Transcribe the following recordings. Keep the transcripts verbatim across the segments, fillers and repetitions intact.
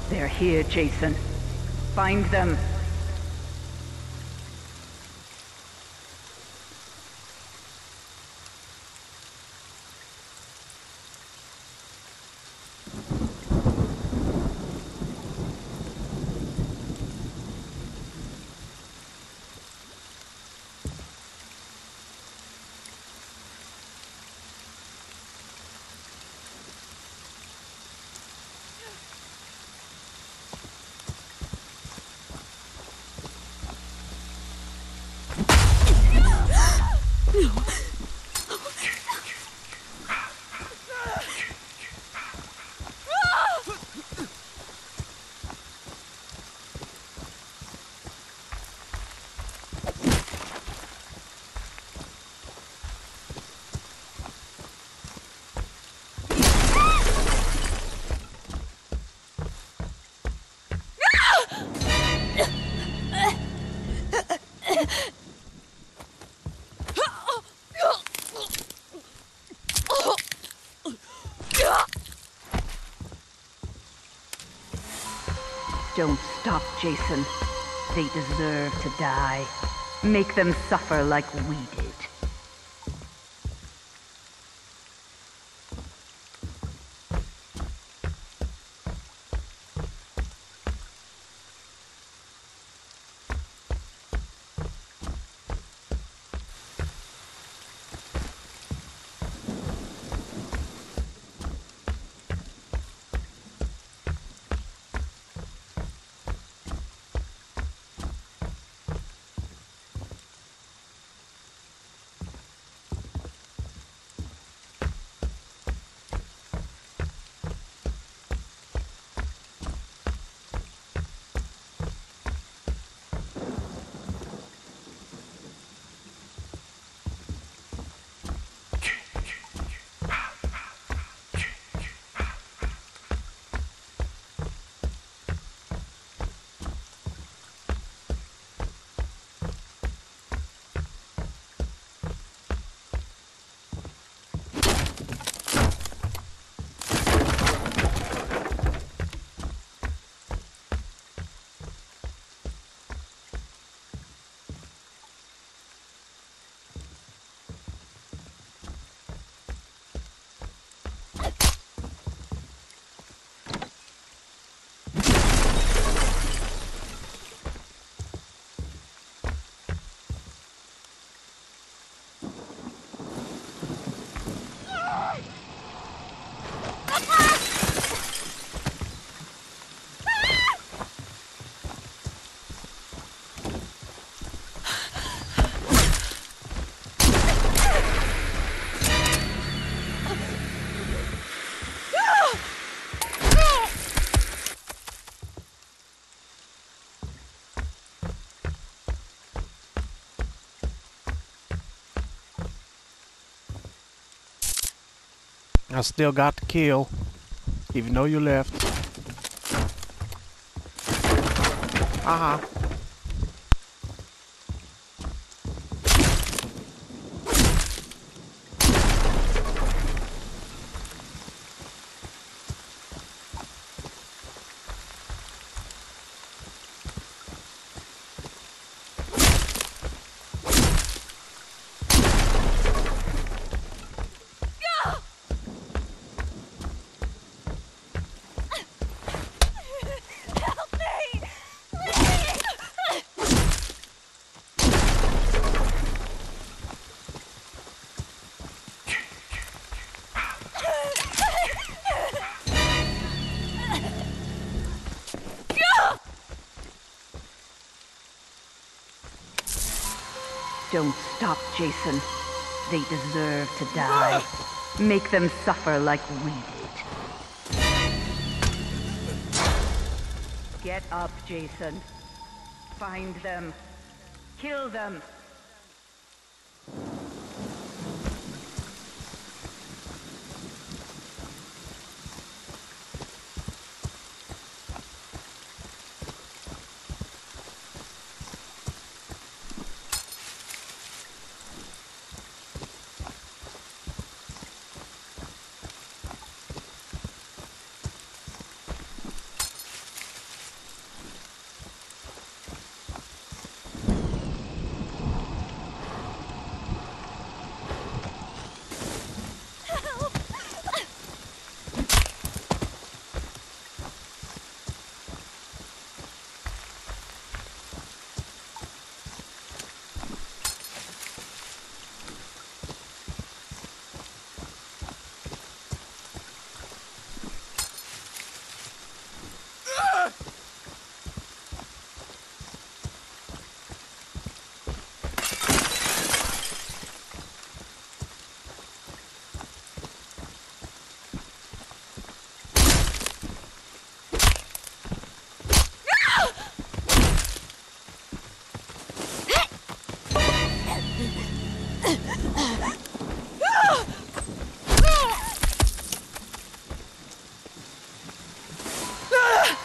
They're here, Jason. Find them. Don't stop, Jason. They deserve to die. Make them suffer like we did. I still got the kill, even though you left. Uh-huh. Don't stop, Jason. They deserve to die. Make them suffer like we did. Get up, Jason. Find them. Kill them.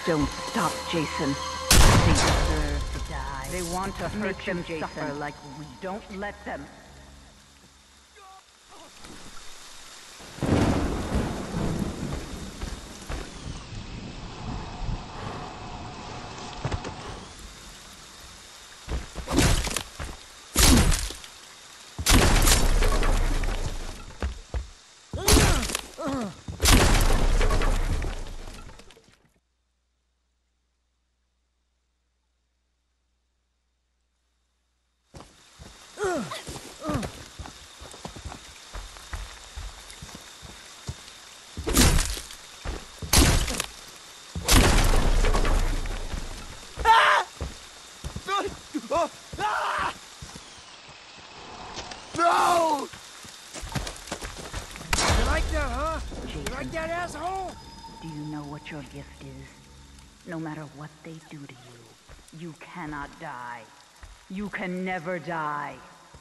Don't stop, Jason. They deserve to die. They want to hurt Make them Jason. Suffer like we. Don't let them. No! You like that, huh? Jason, you like that, asshole? Do you know what your gift is? No matter what they do to you, you cannot die. You can never die.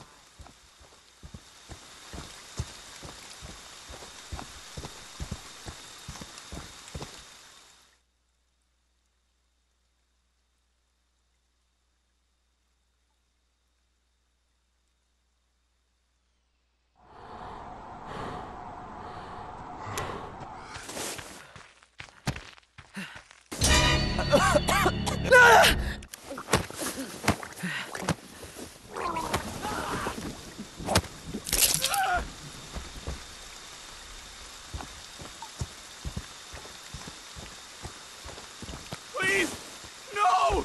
Please! No!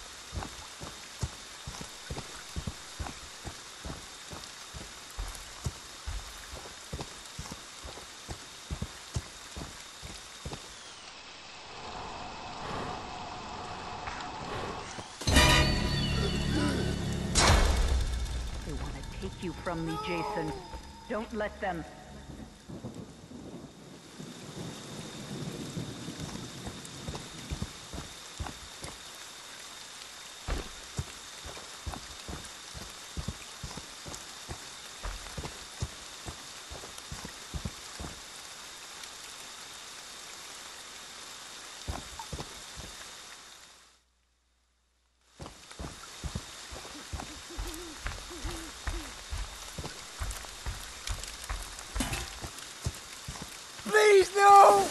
They want to take you from me, Jason. Don't let them. Please, no!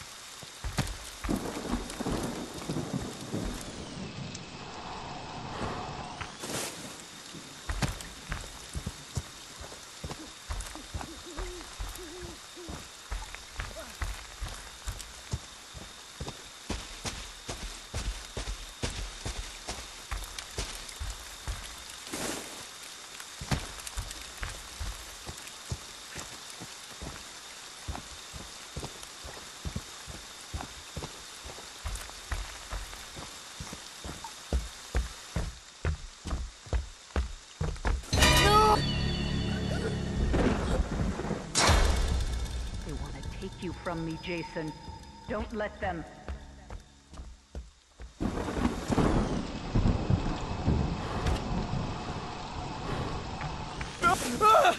They want to take you from me, Jason. Don't let them. Ah!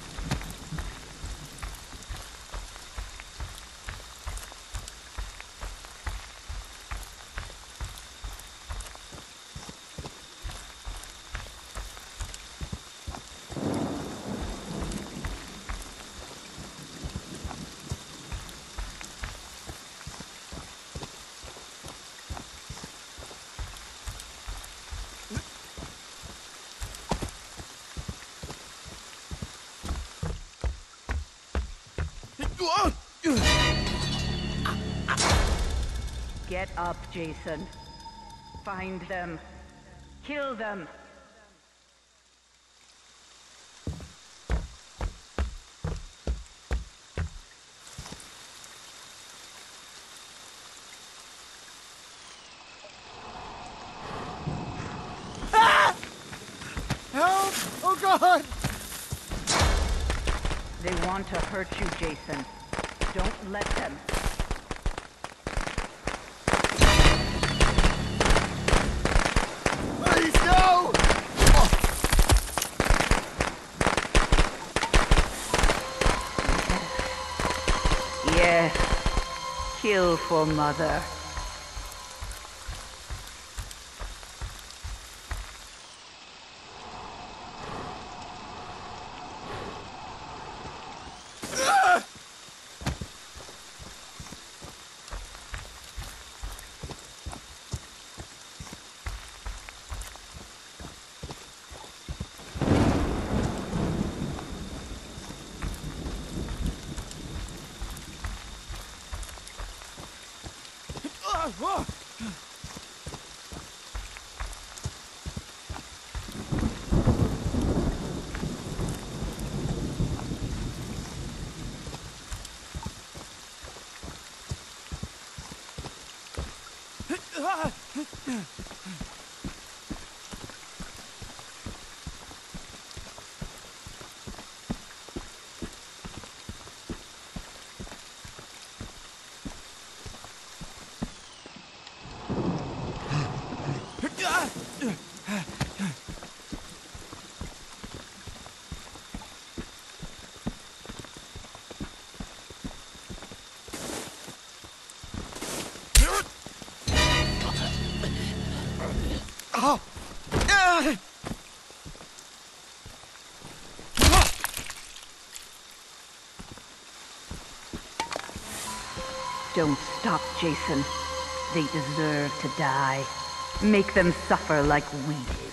Get up, Jason. Find them. Kill them. Ah! Help! Oh God! They want to hurt you, Jason. Don't let them. Please, no! Yes. Kill for Mother. Oh. Ah. Don't stop, Jason. They deserve to die. Make them suffer like we did.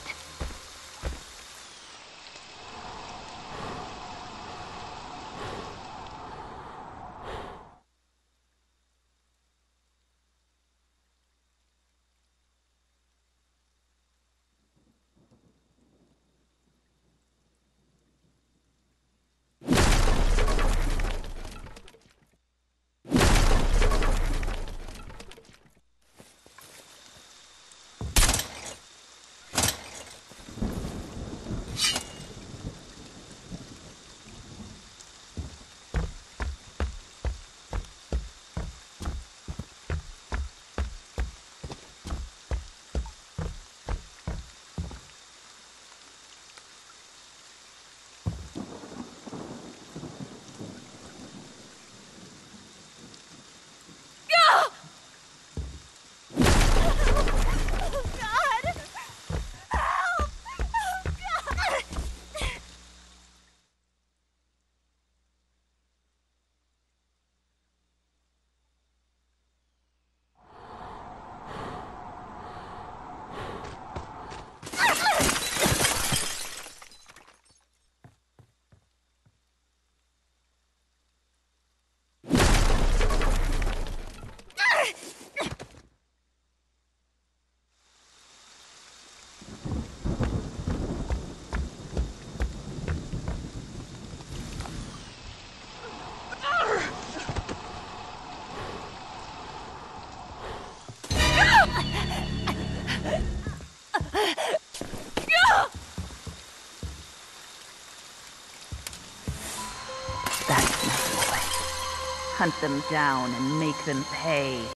That's my boy. Hunt them down and make them pay.